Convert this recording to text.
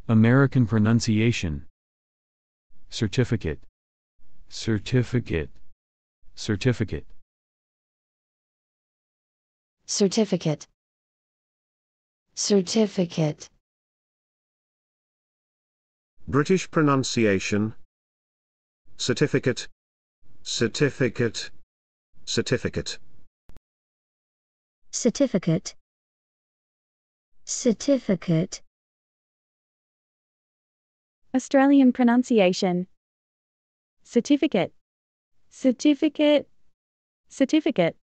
American pronunciation. Certificate, certificate, certificate. Certificate. Certificate. British pronunciation. Certificate, certificate, certificate. Certificate. Certificate. Australian pronunciation. Certificate, certificate, certificate.